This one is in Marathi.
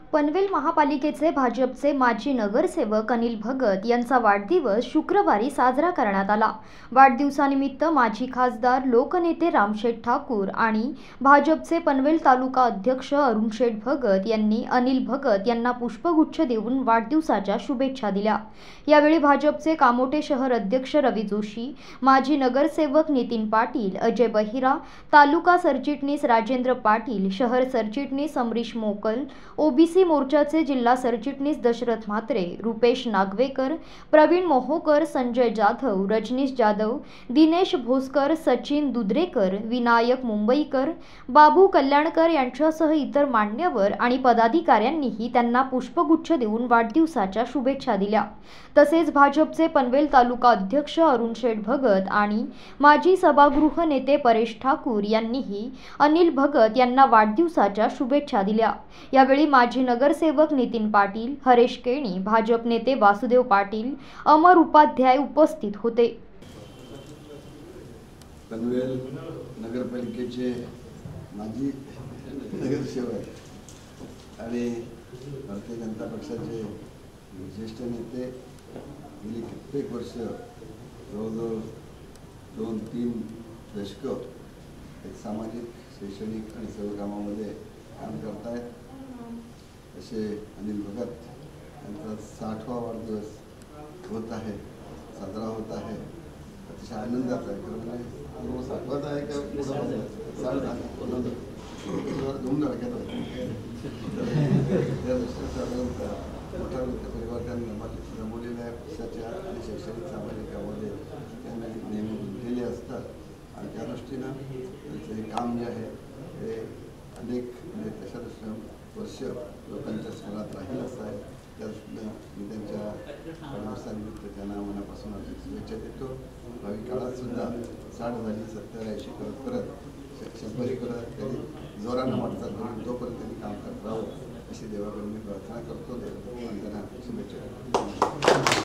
पनवेल महापालिकेचे भाजपचे माजी नगरसेवक अनिल भगत यांचा वाढदिवस शुक्रवारी साजरा करण्यात आला। वाढदिवसानिमित्त माजी खासदार लोकनेते रामशेठ ठाकूर आणि भाजपचे पनवेल तालुका अध्यक्ष अरुणशेठ भगत यांनी अनिल भगत यांना पुष्पगुच्छ देऊन वाढदिवसाच्या शुभेच्छा दिल्या। यावेळी भाजपचे कामोटे शहर अध्यक्ष रवी जोशी, माजी नगरसेवक नितीन पाटील, अजय बहिरा, तालुका सरचिटणीस राजेंद्र पाटील, शहर सरचिटणीस अमरीश मोकल, ओबीसी मोर्चाचे जिल्हा सरचिटणीस दशरथ म्हात्रे, रुपेश नागवेकर, प्रवीण मोहोकर, संजय जाधव, रजनीश जाधव, दिनेश भोसकर, सचिन दुधरेकर, विनायक मुंबईकर, बाबू कल्याणकर यांच्यासह इतर मान्यवर आणि पदाधिकाऱ्यांनीही त्यांना पुष्पगुच्छ देऊन वाढदिवसाच्या शुभेच्छा दिल्या। तसेच भाजपचे पनवेल तालुका अध्यक्ष अरुणशेठ भगत आणि माजी सभागृह नेते परेश ठाकूर यांनीही अनिल भगत यांना वाढदिवसाच्या शुभेच्छा दिल्या। यावेळी माजी नगरसेवक नितीन पाटील, हरेश केणी, भाजप नेते वासुदेव पाटील, अमर उपाध्याय उपस्थित होते। पनवेल नगरपालिकेचे माजी नगरसेवक आणि भारतीय जनता पक्षाचे ज्येष्ठ नेते गेली कित्येक वर्ष जवळजवळ 2-3 दशकं एक सामाजिक, शैक्षणिक आणि सर्व कामामध्ये काम करत आहेत असे अनिल भगत यांचा 60वा वाढदिवस होत आहे, साजरा होत आहे। अतिशय आनंदाचा आहे, कारण 60वाच आहे का धूमधडक्यात मोठ्या परिवार त्यांना जमवलेल्या पक्षाच्या आणि शैक्षणिक सामाजिक कामामध्ये त्यांना नेहमी गुंतलेले असतात आणि त्या दृष्टीनं त्यांचं हे काम जे आहे हे अनेक दशलक्ष वर्ष लोकांच्या स्मरणात राहील असं आहे। त्या दृष्टीनं मी त्यांच्या वाढदिवसानिमित्त त्यांना मनापासून शुभेच्छा देतो। भावी काळात सुद्धा 60 झाली, 70-80 करत 100 करत त्यांनी जोरानं वाटचाल करून तोपर्यंत त्यांनी काम करत राहावं अशी देवाकडे मी प्रार्थना करतो। त्यांना शुभेच्छा देतो।